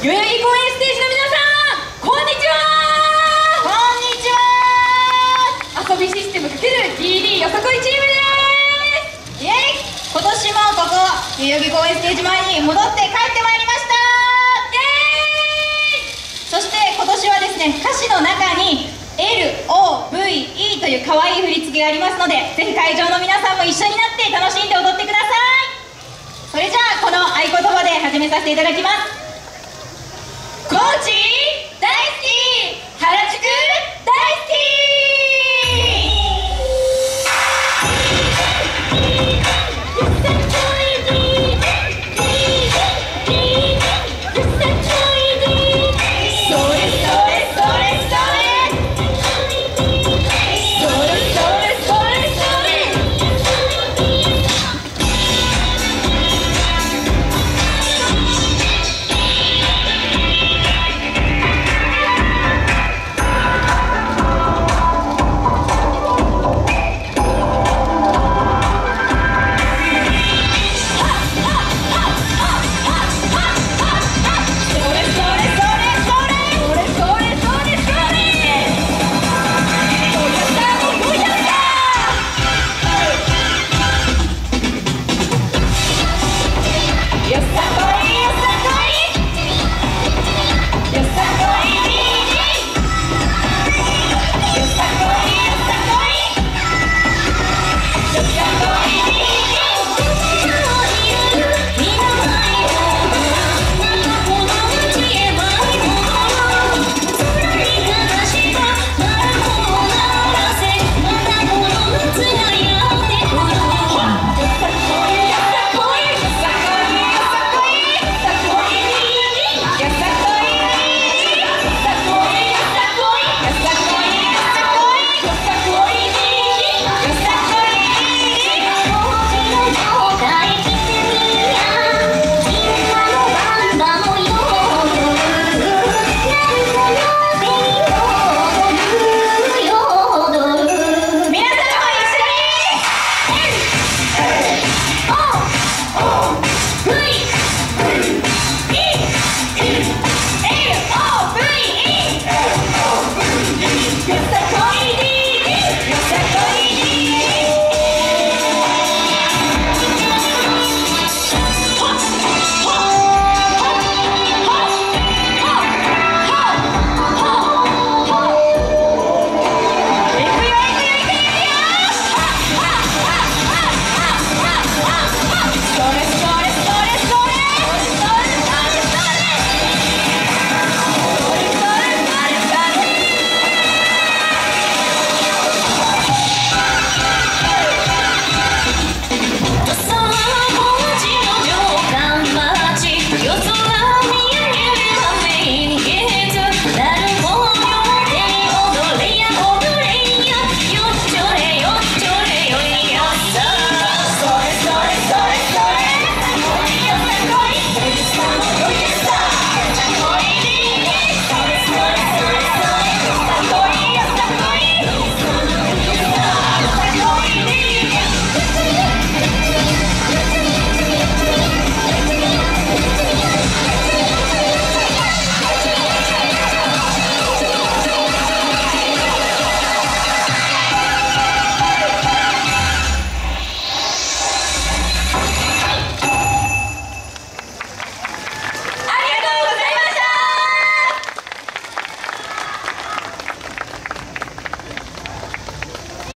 代々木公園ステージの皆さん、こんにちは。 こんにちは。 遊びシステム×DDよさこいチームです。 イエイ。今年もここ代々木公園ステージ前に戻って帰ってまいりました。イエーイ。そして今年はですね、歌詞の中に LOVE という可愛い振り付けがありますので、ぜひ会場の皆さんも一緒になって楽しんで踊ってください。それじゃあこの合言葉で始めさせていただきます。コーチ